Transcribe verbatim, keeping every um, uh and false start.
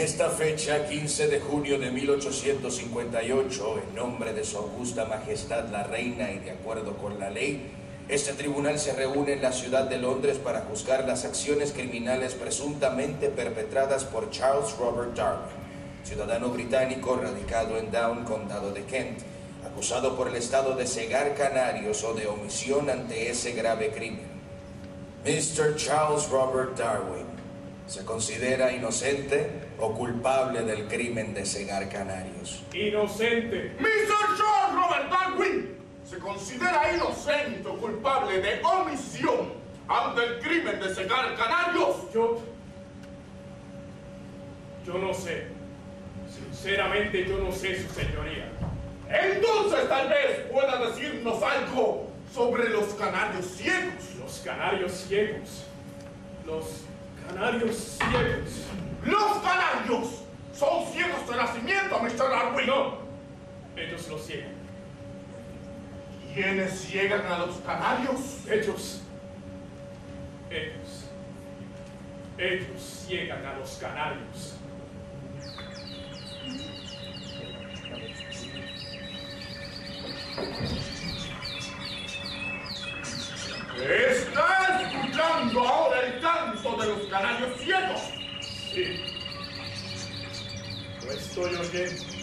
esta fecha, quince de junio de mil ochocientos cincuenta y ocho, en nombre de su augusta majestad la reina y de acuerdo con la ley, este tribunal se reúne en la ciudad de Londres para juzgar las acciones criminales presuntamente perpetradas por Charles Robert Darwin, ciudadano británico radicado en Down, condado de Kent, acusado por el Estado de cegar canarios o de omisión ante ese grave crimen. mister Charles Robert Darwin, ¿se considera inocente o culpable del crimen de cegar canarios? ¡Inocente! mister Charles Robert Darwin se considera inocente o culpable de omisión ante el crimen de cegar canarios. Yo... Yo no sé. Sinceramente, yo no sé, su señoría. Entonces tal vez pueda decirnos algo sobre los canarios ciegos. Los canarios ciegos. Los canarios ciegos. ¡Los canarios son ciegos de nacimiento, mister Darwin! No, ellos los ciegan. ¿Quiénes ciegan a los canarios? Ellos, ellos, ellos ciegan a los canarios. ¿Está escuchando ahora el canto de los canarios ciegos? Sí, lo estoy oyendo.